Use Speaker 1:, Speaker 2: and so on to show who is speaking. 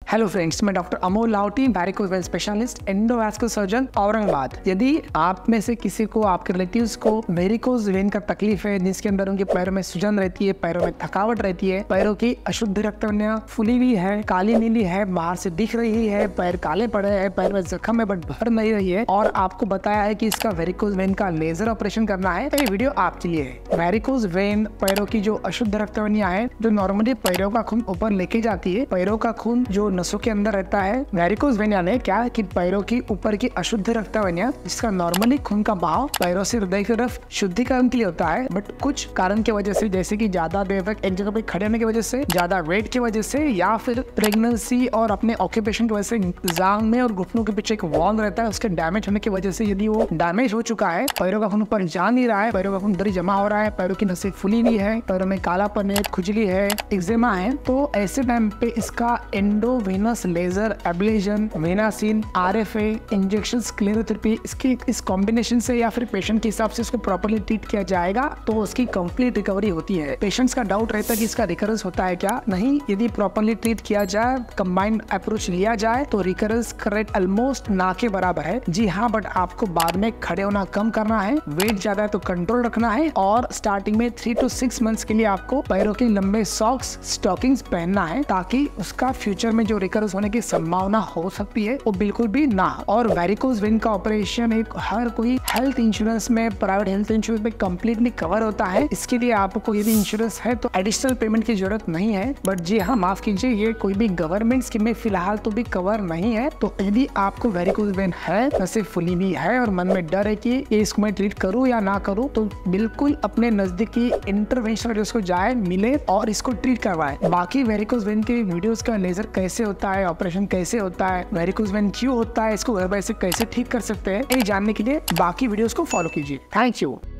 Speaker 1: Hello friends, मैं doctor Amol Lahoti, varicose vein specialist, endovascular surgeon, Aurangabad. यदि आप में से किसी को, आपके रिलेटिव्स को वेरिकोज वेन का तकलीफ है, जिसके अंदर उनके पैरों में सूजन रहती है, पैरों में थकावट रहती है, पैरों की अशुद्ध रक्तवाहिनियां फूली हुई है, काली नीली है, बाहर से दिख रही है, पैर काले पड़े हैं, पैर में जख्म है बट भर नहीं रही है, और आपको बताया है कि इसका वेरिकोज वेन का लेजर ऑपरेशन करना है, तो ये वीडियो आपके लिए है। वेरिकोज वेन पैरों की जो अशुद्ध रक्तवाहिनियां हैं, जो नॉर्मली पैरों का खून ऊपर लेके जाती है, पैरों का खून जो नसों के अंदर रहता है। वेरिकोज वेन यानी क्या कि पैरों की ऊपर की अशुद्ध रक्तवाहिनियां, जिसका नॉर्मली खून का बहाव पैरों से हृदय की तरफ शुद्धिकरण के लिए होता है, बट कुछ कारण की वजह से, जैसे कि ज्यादा देर तक एक जगह पे खड़े होने की वजह से, ज्यादा वेट की वजह से, या फिर प्रेगनेंसी और अपने ऑक्यूपेशन की वजह से जांग में और घुटनों के पीछे एक वॉल्व रहता है, उसके डैमेज होने की वजह से यदि वो डैमेज हो चुका है, पैरों का खून ऊपर जा नहीं रहा है, पैरों का खून अंदर जमा हो रहा है, पैरों की नसें फूली हुई है, पैरों में कालापन है, खुजली है, एक्जिमा है, तो ऐसे टाइम पे इसका endovenous laser ablation, VenaSeal, RFA injection, sclerotherapy, इसकी इस कॉम्बिनेशन से या फिर पेशेंट के हिसाब से इसको प्रॉपर्ली ट्रीट किया जाएगा तो उसकी कंप्लीट रिकवरी होती है। पेशेंट्स का डाउट रहता है कि इसका रिकरेंस होता है क्या? नहीं, यदि प्रॉपर्ली ट्रीट किया जाए, कंबाइंड अप्रोच लिया जाए तो रिकरेंस रेट ऑलमोस्ट ना के बराबर है। जी हाँ, बट आपको बाद में खड़े होना कम करना है, वेट ज्यादा है तो कंट्रोल रखना है, और स्टार्टिंग में 3 to 6 मंथ्स के लिए आपको पैरों के लंबे सॉक्स, स्टॉकिंग्स पहनना है, ताकि उसका फ्यूचर में जो रिकरेंस होने की संभावना हो सकती है वो बिल्कुल भी ना। और वेरिकोज वेन का ऑपरेशन एक हर कोई हेल्थ इंश्योरेंस में, प्राइवेट हेल्थ इंश्योरेंस में कंप्लीटली कवर होता है। इसके लिए आपको यदि इंश्योरेंस है तो एडिशनल पेमेंट की जरूरत नहीं है, बट जी हाँ, माफ कीजिए, ये कोई भी गवर्नमेंट स्कीम में फिलहाल तो भी कवर नहीं है। तो यदि आपको वेरिकोज वेन है, वैसे फुली भी है और मन में डर है कि ये इसको मैं ट्रीट करूँ या ना करूँ, तो बिल्कुल अपने नजदीकी इंटरवेंशनल को जाए, मिले और इसको ट्रीट करवाए। बाकी वेरिकोज वेन के वीडियोस का लेजर कैसे होता है, ऑपरेशन कैसे होता है, वेरिकोज वेन क्यों होता है, इसको घर बैठे कैसे ठीक कर सकते हैं, ये जानने के लिए बाकी वीडियोस को फॉलो कीजिए। Thank you.